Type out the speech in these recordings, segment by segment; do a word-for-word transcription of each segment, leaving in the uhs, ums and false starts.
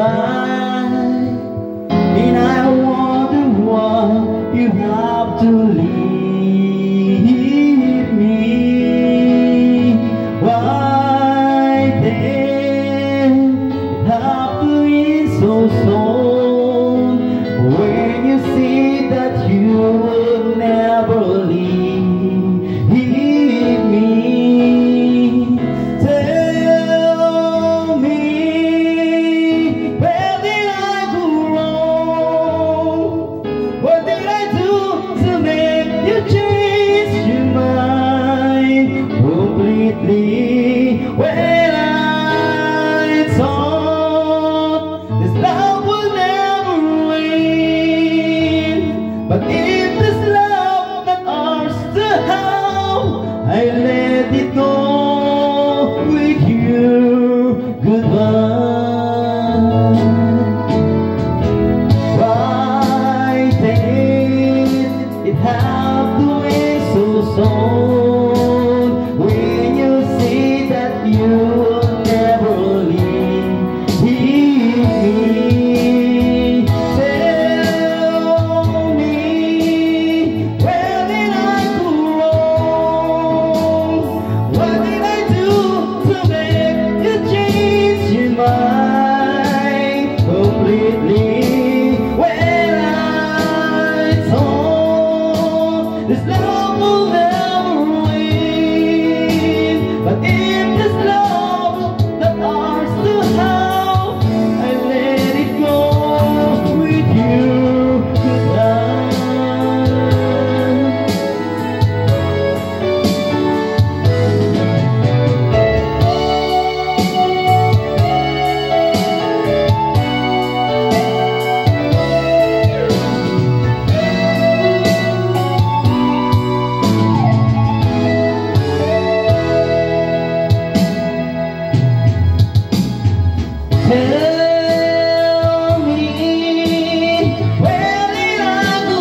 goodbye, and I wonder why you have to leave me. Why then have to end so soon when you see that you will never leave me? Tell me, where did I go wrong? What did I do to make you change your mind completely? When I thought this love would never end, but if this love not ours to have, I let it go with you. Goodbye. Why did it have to end so soon when you see that you will never leave me? Tell me, where did I go wrong? What did I do to make you change your mind completely? When I thought this love will never win, but if this love not ours to have, I let it go with you. Goodbye. Tell me, where did I go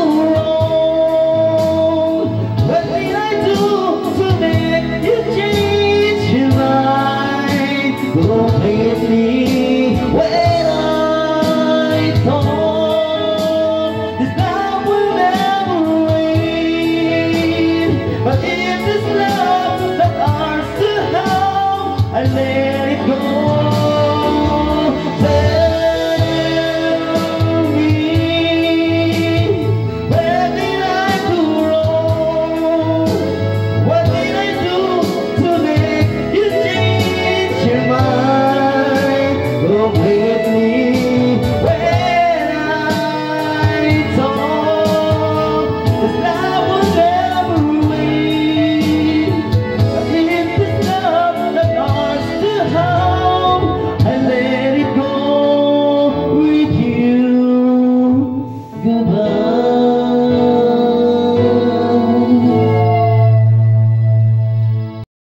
wrong? What did I do to make you change your mind completely? When I thought this love will never end, but if this love not ours to have, I let